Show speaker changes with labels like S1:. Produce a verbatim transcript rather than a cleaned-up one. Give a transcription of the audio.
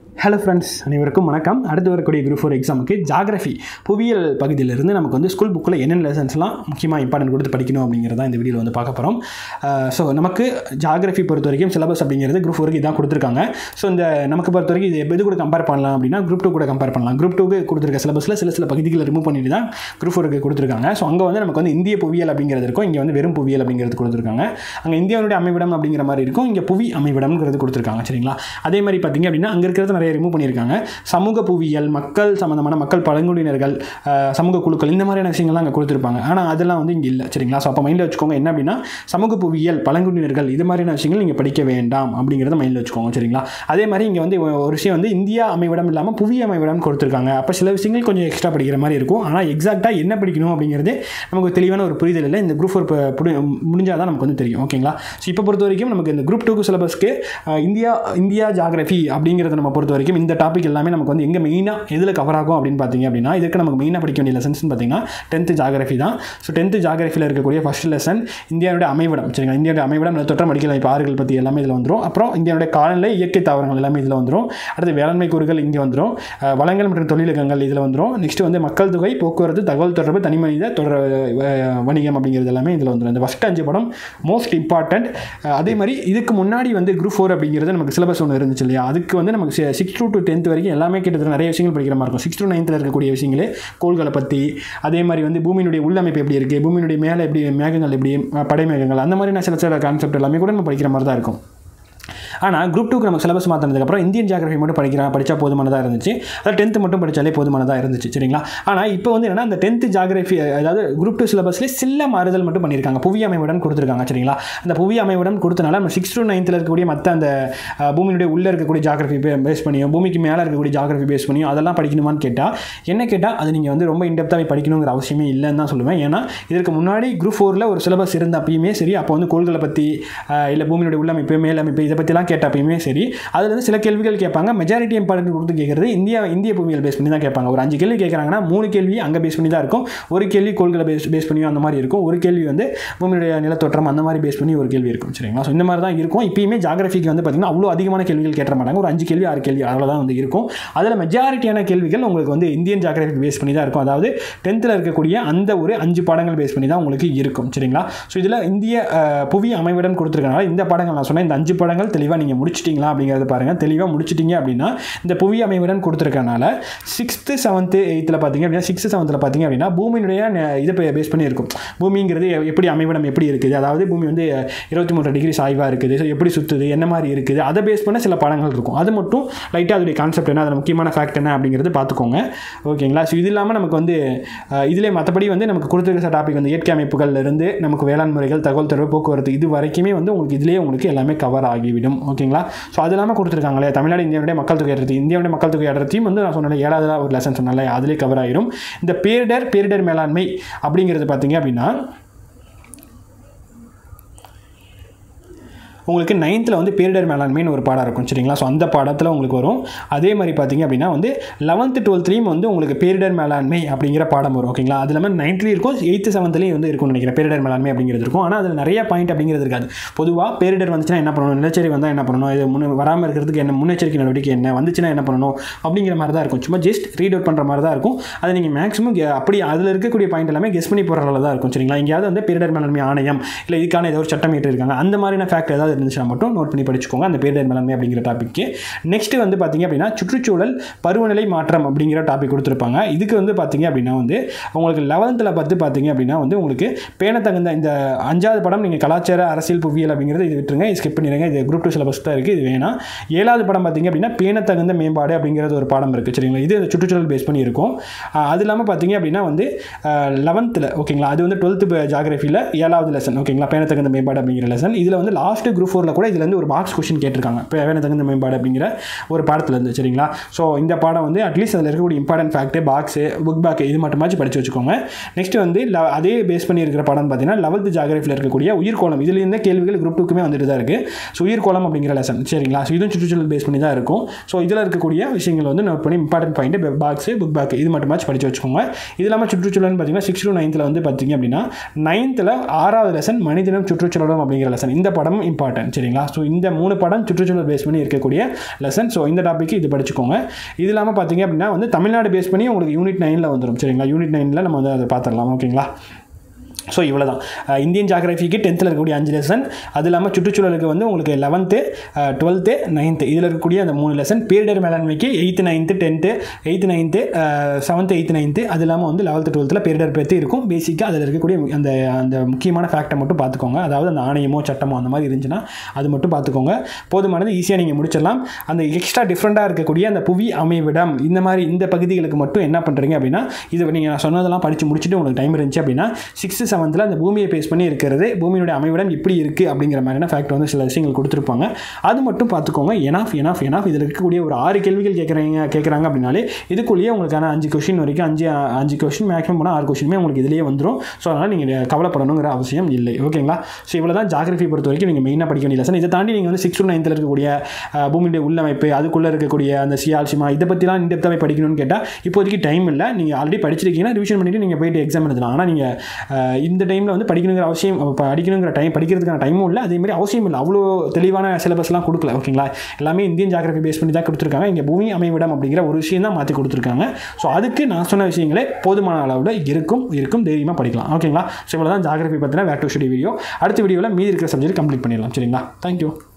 S1: Hello friends, அனைவருக்கும் வணக்கம். அடுத்து வரக்கூடிய குரூப் ஃபோர் எக்ஸாமுக்கு ஜாகிரஃபி புவியியல் பகுதியிலிருந்து நமக்கு வந்து ஸ்கூல் புக்கில் என்னென்ன லெசன்ஸ்லாம் முக்கியமாக இம்பார்ட்டன்ட் கொடுத்து படிக்கணும் அப்படிங்கிறத இந்த வீடியோவில் வந்து பார்க்க போகிறோம். ஸோ நமக்கு ஜாகிரஃபி பொறுத்த வரைக்கும் சிலபஸ் அப்படிங்கிறது குரூப் ஃபோருக்கு இதான் கொடுத்துருக்காங்க. ஸோ இந்த நமக்கு பொறுத்த வரைக்கும் இது எது கூட கம்பேர் பண்ணலாம் அப்படின்னா குரூப் டூ கூட கம்பேர் பண்ணலாம். குரூப் டூக்கு கொடுத்துருக்க சிலபஸில் சில சில பகுதிகளை ரிமூவ் பண்ணிட்டு தான் குரூப் ஃபோருக்கு கொடுத்துருக்காங்க. ஸோ அங்கே வந்து நமக்கு வந்து இந்திய புவியியல் அப்படிங்கிறது இருக்கும், இங்கே வந்து வெறும் புவியியல் அப்படிங்கிறது கொடுத்துருக்காங்க. அங்கே இந்தியாவுடைய அமைவிடம் அப்படிங்கிற மாதிரி இருக்கும், இங்கே புவி அமைவிடம்ங்கிறது கொடுத்துருக்காங்க. சரிங்களா? அதே மாதிரி பார்த்தீங்க அப்படின்னா அங்கே இருக்கிறது நிறைய ரிமூவ் பண்ணியிருக்காங்க. சமூக புவியியல், மக்கள் சம்பந்தமான மக்கள் பழங்குடியினர்கள், சமூக குழுக்கள், இந்த மாதிரியான விஷயங்கள்லாம் அங்கே கொடுத்துருப்பாங்க. ஆனால் அதெல்லாம் வந்து இங்கே இல்லை. சரிங்களா? ஸோ அப்போ மைண்டில் வச்சுக்கோங்க என்ன அப்படின்னா சமூக புவியியல், பழங்குடியினர்கள் இது மாதிரியான விஷயங்கள் நீங்கள் படிக்க வேண்டாம் அப்படிங்கிறத மைண்டில் வச்சுக்கோங்க. சரிங்களா? அதே மாதிரி இங்கே வந்து ஒரு விஷயம் வந்து இந்தியா அமைவிடம் இல்லாமல் புவி அமைவிடம் கொடுத்துருக்காங்க. அப்போ சில விஷயங்கள் கொஞ்சம் எக்ஸ்ட்ரா படிக்கிற மாதிரி இருக்கும். ஆனால் எக்ஸாக்டாக என்ன படிக்கணும் அப்படிங்கிறது நமக்கு தெளிவான ஒரு புரிதல் இல்லை. இந்த குரூப் ஃபோர் முடிஞ்சால் தான் நமக்கு வந்து தெரியும். ஓகேங்களா? ஸோ இப்போ பொறுத்த வரைக்கும் நமக்கு இந்த குரூப் டூக்கு சிலபஸ்க்கு இந்தியா இந்தியா ஜாகிரஃபி அப்படிங்கிறத நம்ம பொறுத்த வரைக்கும் இந்த டாபிக் எல்லாமே நமக்கு வந்து எங்கே மெயினாக எதில் கவர் ஆகும் அப்படின்னு பார்த்தீங்க அப்படின்னா இதுக்கு நமக்கு மெயினாக படிக்க வேண்டிய லெசன்ஸ்னு பார்த்தீங்கன்னா டென்த்து ஜாகிரஃபி தான். ஸோ டென்த்து ஜாகிரஃபியில் இருக்கக்கூடிய ஃபர்ஸ்ட் லெசன் இந்தியாவுடைய அமைவிடம். சரிங்களா? இந்தியாவுடைய அமைவிடம் நிலத்தோற்றம் அடிக்கலை இப்போ ஆறுகள் பற்றி எல்லாமே இதில் வந்துடும். அப்புறம் இந்தியாவுடைய காலநிலை, இயற்கை தாவரங்கள் எல்லாமே இதில் வந்துடும். அடுத்து வேளாண்மை கூறுகள் இங்கே வந்துடும். வளங்கள் மற்றும் தொழிலகங்கள் இதில் வந்துடும். நெக்ஸ்ட் வந்து மக்கள் தொகை, போக்குவரத்து, தகவல் தொடர்பு, தனிமனித தொடர் வணிகம் அப்படிங்கிறது எல்லாமே இதில் வந்துடும். இந்த ஃபஸ்ட் அஞ்சு படம் மோஸ்ட் இம்பார்ட்டன்ட். அதே மாதிரி இதுக்கு முன்னாடி வந்து குரூப் ஃபோர் அப்படிங்கிறது நமக்கு சிலபஸ் ஒன்று இருந்துச்சு இல்லையா? அதுக்கு வந்து நமக்கு சிக்ஸ் டூ டு டென்த் வரைக்கும் எல்லாமே கிட்டத்தட்ட நிறைய விஷயங்கள் படிக்கிற மாதிரி இருக்கும். சிக்ஸ் டு நைன்த்தில் இருக்கக்கூடிய விஷயங்களே கோள்களை பற்றி, அதே மாதிரி வந்து பூமியினுடைய உள்ளமைப்பு எப்படி இருக்குது, பூமியினுடைய மேலே எப்படி மேகங்கள் எப்படி படை மேகங்கள், அந்த மாதிரி சில சில கான்செப்ட் எல்லாமே கூட நம்ம படிக்கிற மாதிரி தான் இருக்கும். ஆனால் குரூப் டூக்கு நம்ம சிலபஸ் மாற்றினதுக்கப்புறம் இந்தியன் ஜியாகிரஃபி மட்டும் படிக்கிறா படித்தா போதுமானதாக இருந்துச்சு. அதாவது டென்த்து மட்டும் படித்தாலே போதுமானதாக இருந்துச்சு. சரிங்களா? ஆனால் இப்போ வந்து என்னன்னா அந்த டென்த்து ஜியாகிரஃபி அதாவது குரூப் டூ சிலபஸ்லேயே சில மாறுதல் மட்டும் பண்ணியிருக்காங்க. புவி அமைவுடன் கொடுத்துருக்காங்க. சரிங்களா? அந்த புவி அமைவுடன் கொடுத்தனால நம்ம சிக்ஸ் டு நைன்த்தில் இருக்கக்கூடிய மற்ற அந்த பூமியினுடைய உள்ளே இருக்கக்கூடிய ஜியாகிரஃபி பேஸ் பண்ணியும் பூமிக்கு மேலே இருக்கக்கூடிய ஜியாகிரஃபி பேஸ் பண்ணியும் அதெல்லாம் படிக்கணுமான்னு கேட்டால் என்ன கேட்டால் அது நீங்கள் வந்து ரொம்ப இன்டெப்த்தாக படிக்கணுங்கிற அவசியமே இல்லைன்னு தான் சொல்லுவேன். ஏன்னா இதற்கு முன்னாடி குரூப் ஃபோரில் ஒரு சிலபஸ் இருந்த அப்பயுமே சரி, அப்போ வந்து கோள்களை பற்றி இல்லை பூமியினுடைய உள்ளமைப்பு, மேலமைப்பு இதை பற்றிலாம் கேட்டப்பயுமே சரி, அதில் வந்து சில கேள்விகள் கேட்பாங்க. மெஜாரிட்டி இம்பார்ட்டன்ட் கொடுத்து கேட்குறது இந்தியா இந்திய புவியியல் பேஸ் பண்ணி தான் கேட்பாங்க. ஒரு அஞ்சு கேள்வி கேட்குறாங்கன்னா மூணு கேள்வி அங்கே பேஸ் பண்ணி தான் இருக்கும். ஒரு கேள்வி கோள்களை பேஸ் பேஸ் பண்ணியும் அந்த மாதிரி இருக்கும். ஒரு கேள்வி வந்து பூமியுடைய நிலத்தோற்றம் அந்த மாதிரி பேஸ் பண்ணி ஒரு கேள்வி இருக்கும். சரிங்களா? ஸோ இந்த மாதிரி தான் இருக்கும். இப்பயுமே ஜாகிரஃபிக்கு வந்து பார்த்திங்கன்னா அவ்வளோ அதிகமான கேள்விகள் கேட்ட மாட்டாங்க. ஒரு அஞ்சு கேள்வி ஆறு கேள்வி அவ்வளோதான் வந்து இருக்கும். அதில் மெஜாரிட்டியான கேள்விகள் உங்களுக்கு வந்து இந்தியன் ஜாகிரஃபி பேஸ் பண்ணி தான் இருக்கும். அதாவது டென்த்தில் இருக்கக்கூடிய அந்த ஒரு அஞ்சு பாடங்கள் பேஸ் பண்ணி தான் உங்களுக்கு இருக்கும். சரிங்களா? ஸோ இதில் இந்திய புவி அமைவிடம் கொடுத்துருக்கனால இந்த பாடங்கள் நான் சொன்னேன் இந்த அஞ்சு பாடங்கள் தெளிவாக நீங்கள் முடிச்சிட்டிங்களா அப்படிங்கிறத பாருங்கள். தெளிவாக முடிச்சிட்டிங்க அப்படின்னா இந்த புவி அமைவுடன் கொடுத்துருக்கனால சிக்ஸ்த்து செவன்த்து எயித்தில் பார்த்தீங்க அப்படின்னா சிக்ஸ்த்து செவன்த்தில் பார்த்தீங்க அப்படின்னா பூமியினுடைய இதை பேஸ் பண்ணி இருக்கும். பூமிங்கிறது எப்படி அமைவிடம் எப்படி இருக்குது, அதாவது பூமி வந்து இருபத்தி மூன்று டிகிரி சாய்வாக இருக்குது, ஸோ எப்படி சுற்றுது, என்ன மாதிரி இருக்குது, அதை பேஸ் பண்ண சில படங்கள் இருக்கும். அது மட்டும் லைட்டாக அதோடைய கான்செப்ட் என்ன, அதில் முக்கியமான ஃபேக்ட் என்ன அப்படிங்கிறது பார்த்துக்கோங்க. ஓகேங்களா? ஸோ இது இல்லாமல் நமக்கு வந்து இதிலே மற்றபடி வந்து நமக்கு கொடுத்துருக்க டாபிக் வந்து இயற்கை அமைப்புகள்லேருந்து நமக்கு வேளாண் முறைகள், தகவல் தொடர்பு, போக்குவரத்து இது வரைக்குமே வந்து உங்களுக்கு இதிலேயே உங்களுக்கு எல்லாமே கவர் ஆகிவிடும். ஓகேங்களா? ஸோ அது இல்லாமல் கொடுத்துருக்காங்களே தமிழ்நாடு இந்தியாவுடைய மக்கள் தொகை அடர்த்தி, இந்தியாவுடைய மக்கள் தொகை அடர்த்தியும் வந்து நான் சொன்னேன் ஏழாவது ஒரு லெசன் சொன்னால அதிலே கவர் ஆகிடும். இந்த பேரிடர் பேரிடர் மேலாண்மை அப்படிங்கிறது பார்த்தீங்க அப்படின்னா உங்களுக்கு நைன்த்தில் வந்து பேரிடர் மேலாண்மைன்னு ஒரு பாடம் இருக்கும். சரிங்களா? ஸோ அந்த பாடத்தில் உங்களுக்கு வரும். அதே மாதிரி பார்த்தீங்க அப்படின்னா வந்து லெவன்த்து டுவெல்த்லேயும் வந்து உங்களுக்கு பேரிடர் மேலாண்மை அப்படிங்கிற பாடம் வரும். ஓகேங்களா? அது இல்லாமல் நைன்த்லேயும் இருக்கும், எயித்து செவன்த்லேயும் வந்து இருக்கும்னு நினைக்கிறேன் பேரிடர் மேலாண்மை அப்படிங்கிறது இருக்கும். ஆனால் அதில் நிறைய பாயிண்ட் அப்படிங்கிறது இருக்காது. பொதுவாக பேரிடர் வந்துச்சுன்னா என்ன பண்ணணும், நிலச்சரி வந்தால் என்ன பண்ணணும், இது முன் வராமல் இருக்கிறதுக்கு என்ன முன்னெச்சரிக்கை நடவடிக்கை என்ன, வந்துச்சுன்னா என்ன பண்ணணும் அப்படிங்கிற மாதிரி தான் இருக்கும். சும்மா ஜஸ்ட் ரீட் அவுட் பண்ணுற மாதிரி தான் இருக்கும். அதை நீங்கள் மேக்ஸிமம் அப்படி அதில் இருக்கக்கூடிய பாயிண்ட் எல்லாமே கெஸ் பண்ணி போகிற அளவில் தான் இருக்கும். சரிங்களா? எங்கேயாவது வந்து பேரிடர் மேலாண்மை ஆணையம் இல்லை இதுக்கான ஏதோ ஒரு சட்டம் ஏற்றிருக்காங்க அந்த மாதிரியான ஃபேக்ட் ஏதாவது இருந்துச்சுன்னா மட்டும் நோட் பண்ணி படிச்சுக்கோங்க அந்த பேரிடர் மேலாண்மை அப்படிங்கிற டாபிக்கு. நெக்ஸ்ட் வந்து பார்த்தீங்க அப்படின்னா சுற்றுச்சூழல் பருவநிலை மாற்றம் அப்படிங்கிற டாபிக் கொடுத்துருப்பாங்க. இதுக்கு வந்து பார்த்தீங்க அப்படின்னா வந்து உங்களுக்கு லெவன்த்தில் பார்த்து பார்த்தீங்க அப்படின்னா வந்து உங்களுக்கு பேணத்தகுந்த இந்த அஞ்சாவது படம் நீங்கள் கலாச்சார அரசியல் புவியியல் அப்படிங்கிறது இது விட்டுருங்க, ஸ்கிப் பண்ணிடுங்க. இது குரூப் டூ சிலபஸ் தான் இருக்குது, இது வேணாம். ஏழாவது படம் பார்த்தீங்க அப்படின்னா பேணத்தகுந்த மேம்பாடு அப்படிங்கிறது ஒரு பாடம் இருக்குது. சரிங்களா? இது சுற்றுச்சூழல் பேஸ் பண்ணி இருக்கும். அது இல்லாமல் பார்த்தீங்க அப்படின்னா வந்து லெவன்த்தில் ஓகேங்களா அது வந்து டுவெல்த்து ஜாகிரஃபியில் ஏழாவது லெசன் ஓகேங்களா பேணத்தகுந்த மேம்பாடு அப்படிங்கிற லெசன். இதில் வந்து லாஸ்ட் குரூப் ஃபோரில் கூட இதில் வந்து ஒரு பாக்ஸ் கொஸ்டின் கேட்டிருக்காங்க பேணத்தகுந்த மேம்பாடு அப்படிங்கிற ஒரு பாடத்தில் இருந்து. சரிங்களா? ஸோ இந்த பாடம் வந்து அட்லீஸ்ட் அதில் இருக்கக்கூடிய important fact box book back இது மட்டுமாச்சு படித்து வச்சுக்கோங்க. நெக்ஸ்ட் வந்து அதே பேஸ் பண்ணி இருக்கிற படம் பார்த்தீங்கன்னா லெவல்த்து ஜாகிரஃபியில் இருக்கக்கூடிய உயிர்கோளம், இதில் இருந்த கேள்விகள் குரூப் டூக்குமே வந்துட்டு தான் இருக்குது. ஸோ உயிர்கோளம் அப்படிங்கிற லெசன். சரிங்களா? ஸோ இதுவும் சுற்றுச்சூழல் பேஸ் பண்ணி தான் இருக்கும். ஸோ இதில் இருக்கக்கூடிய விஷயங்கள் வந்து நோட் பண்ணி important point box book back இது மட்டுமாச்சு படித்து வச்சுக்கோங்க. இது இல்லாமல் சுற்றுச்சூழல்னு பார்த்தீங்கன்னா சிக்ஸ் டு நைன்த்தில் வந்து பார்த்தீங்க அப்படின்னா நைன்த்தில் ஆறாவது லெசன் மனிதனும் சுற்றுச்சூழலும் அப்படிங்கிற லெசன். இந்த படம் இம்பார்ட்டன்ட். இம்பார்ட்டன்ட் சரிங்களா. ஸோ இந்த மூணு படம் சுற்றுச்சூழல் பேஸ் பண்ணி இருக்கக்கூடிய லெசன். ஸோ இந்த டாபிக் இது படிச்சுக்கோங்க. இது இல்லாமல் பார்த்தீங்க அப்படின்னா வந்து தமிழ்நாடு பேஸ் பண்ணி உங்களுக்கு யூனிட் நைனில் வந்துடும் சரிங்களா. யூனிட் நைனில் நம்ம வந்து அதை பார்த்துடலாம் ஓகேங்களா. ஸோ இவ்வளோ தான் இந்தியன் ஜாகிரபிக்கு டென்த்தில் இருக்கக்கூடிய அஞ்சு லெசன். அது இல்லாமல் சுற்றுச்சூழலுக்கு வந்து உங்களுக்கு லெவன்த்து டுவெல்த்து நைன்த்து இதில் இருக்கக்கூடிய அந்த மூணு லெசன். பேரிடர் மேலாண்மைக்கு eighth ninth tenth eighth ninth seventh eighth ninth அது இல்லாமல் வந்து லெவல்த்து டுவெல்த்தில் பேரிடர் பற்றி இருக்கும். பேசிக்காக அதில் இருக்கக்கூடிய அந்த அந்த முக்கியமான ஃபேக்டை மட்டும் பார்த்துக்கோங்க. அதாவது அந்த ஆணையமோ சட்டமோ அந்த மாதிரி இருந்துச்சுன்னா அது மட்டும் பார்த்துக்கோங்க. போதுமானது, ஈஸியாக நீங்கள் முடிச்சிடலாம். அந்த எக்ஸ்ட்ரா டிஃப்ரெண்ட்டாக இருக்கக்கூடிய அந்த புவி அமைவிடம் இந்த மாதிரி இந்த பகுதிகளுக்கு மட்டும் என்ன பண்ணுறீங்க அப்படின்னா, இது நீங்கள் நான் சொன்னதெல்லாம் படித்து முடிச்சுட்டு உங்களுக்கு டைம் இருந்துச்சு அப்படின்னா சிக்ஸ்த்து செவன்த்தில் அந்த பூமியை பேஸ் பண்ணி இருக்கிறது, பூமியுடைய அமைவிடம் இப்படி இருக்குது அப்படிங்கிற மாதிரியான ஃபேக்ட் வந்து சில விஷயங்கள் கொடுத்துருப்பாங்க. அது மட்டும் பார்த்துக்கோங்க. எனாஃப் எனாஃப் எனாஃப் இதில் இருக்கக்கூடிய ஒரு ஆறு கேள்விகள் கேட்குறாங்க கேட்குறாங்க அப்படின்னாலே இதுக்குள்ளேயே உங்களுக்கான அஞ்சு கொஸ்டின் வரைக்கும் அஞ்சு அஞ்சு கொஸ்டின் மேக்ஸிமம் போனால் ஆறு கொஸ்டினுமே உங்களுக்கு இதிலேயே வந்துடும். ஸோ அதனால் நீங்கள் கவலைப்படணுங்கிற அவசியம் இல்லை ஓகேங்களா. ஸோ இவ்வளோ தான் ஜாகிரபி பொறுத்த வரைக்கும் நீங்கள் மெயினாக படிக்க வேண்டிய லெசன். இதை தாண்டி நீங்கள் வந்து சிக்ஸ் டு நைன்த்தில் இருக்கக்கூடிய பூமியுடைய உள்ளமைப்பு, அதுக்குள்ளே இருக்கக்கூடிய அந்த சியால்சிமா இதை பற்றிலாம் இன்டெப்த்தாகவே படிக்கணும்னு கேட்டால் இப்போதைக்கு டைம் இல்லை. நீங்கள் ஆல்ரெடி படிச்சிருக்கீங்கன்னா ரிவிஷன் பண்ணிவிட்டு நீங்கள் போய்ட்டு எக்ஸாம் எழுதலாம். ஆனால் நீங்கள் இந்த டைமில் வந்து படிக்கணுங்கிற அவசியம் படிக்கணுங்கிற டைம் படிக்கிறதுக்கான டைமும் இல்லை, அதேமாதிரி அவசியம் இல்லை. அவ்வளோ தெளிவான சிலபஸ்லாம் கொடுக்கல ஓகேங்களா. எல்லாமே இந்தியன் ஜாகிரபி பேஸ் பண்ணி தான் கொடுத்துருக்காங்க. இங்கே பூமி அமைவிடம் அப்படிங்கிற ஒரு விஷயம் தான் மாற்றி கொடுத்துருக்காங்க. ஸோ அதுக்கு நான் சொன்ன விஷயங்களே போதுமான அளவில் இருக்கும் இருக்கும் தைரியமாக படிக்கலாம் ஓகேங்களா. ஸோ இவ்வளோ தான் ஜாகிரபி பற்றின வேர் டு ஸ்டடி வீடியோ. அடுத்த வீடியோவில் மீதி இருக்கிற சப்ஜெக்ட் கம்ப்ளீட் பண்ணிடலாம் சரிங்களா. தேங்க்யூ.